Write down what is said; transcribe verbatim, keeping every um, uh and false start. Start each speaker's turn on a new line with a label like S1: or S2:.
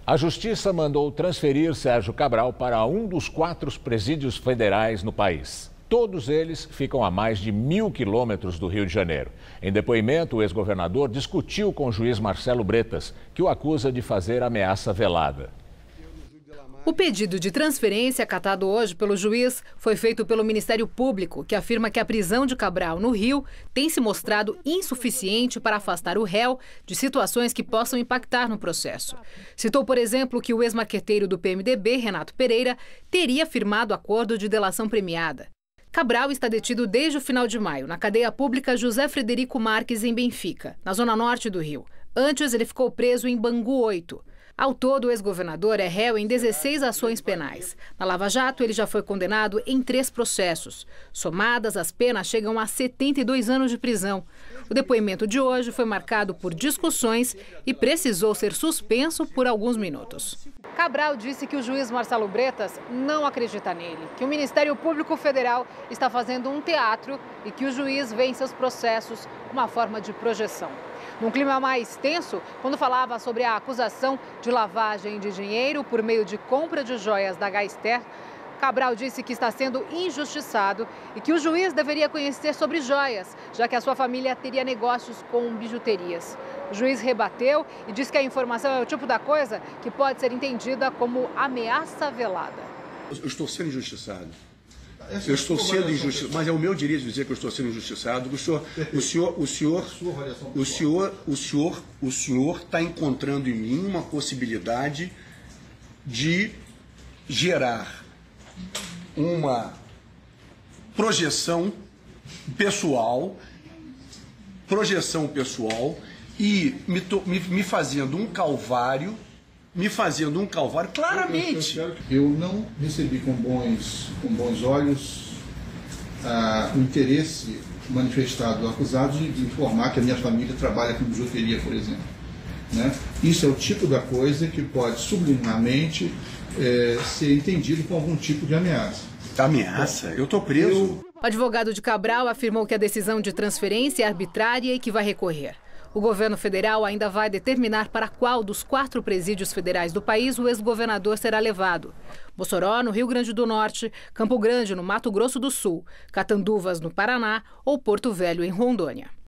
S1: A Justiça mandou transferir Sérgio Cabral para um dos quatro presídios federais no país. Todos eles ficam a mais de mil quilômetros do Rio de Janeiro. Em depoimento, o ex-governador discutiu com o juiz Marcelo Bretas, que o acusa de fazer ameaça velada.
S2: O pedido de transferência, acatado hoje pelo juiz, foi feito pelo Ministério Público, que afirma que a prisão de Cabral no Rio tem se mostrado insuficiente para afastar o réu de situações que possam impactar no processo. Citou, por exemplo, que o ex-maqueteiro do P M D B, Renato Pereira, teria firmado acordo de delação premiada. Cabral está detido desde o final de maio, na cadeia pública José Frederico Marques, em Benfica, na zona norte do Rio. Antes, ele ficou preso em Bangu oito. Ao todo, o ex-governador é réu em dezesseis ações penais. Na Lava Jato, ele já foi condenado em três processos. Somadas, as penas chegam a setenta e dois anos de prisão. O depoimento de hoje foi marcado por discussões e precisou ser suspenso por alguns minutos. Cabral disse que o juiz Marcelo Bretas não acredita nele, que o Ministério Público Federal está fazendo um teatro e que o juiz vê em seus processos uma forma de projeção. Num clima mais tenso, quando falava sobre a acusação de lavagem de dinheiro por meio de compra de joias da Gaster, Cabral disse que está sendo injustiçado e que o juiz deveria conhecer sobre joias, já que a sua família teria negócios com bijuterias. O juiz rebateu e disse que a informação é o tipo da coisa que pode ser entendida como ameaça velada.
S3: Eu estou sendo injustiçado. Eu estou sendo injustiçado, mas é o meu direito dizer que eu estou sendo injustiçado. O senhor, o senhor, o senhor, o senhor, o senhor, o senhor está encontrando em mim uma possibilidade de gerar uma projeção pessoal, projeção pessoal e me, me, me fazendo um calvário. me fazendo um calvário, claramente.
S4: Eu não recebi com bons, com bons olhos ah, o interesse manifestado do acusado de, de informar que a minha família trabalha com bijuteria, por exemplo. Né? Isso é o tipo da coisa que pode subliminarmente é, ser entendido como algum tipo de ameaça.
S3: Ameaça? Eu estou preso.
S2: Eu... O advogado de Cabral afirmou que a decisão de transferência é arbitrária e que vai recorrer. O governo federal ainda vai determinar para qual dos quatro presídios federais do país o ex-governador será levado. Mossoró, no Rio Grande do Norte, Campo Grande, no Mato Grosso do Sul, Catanduvas, no Paraná ou Porto Velho, em Rondônia.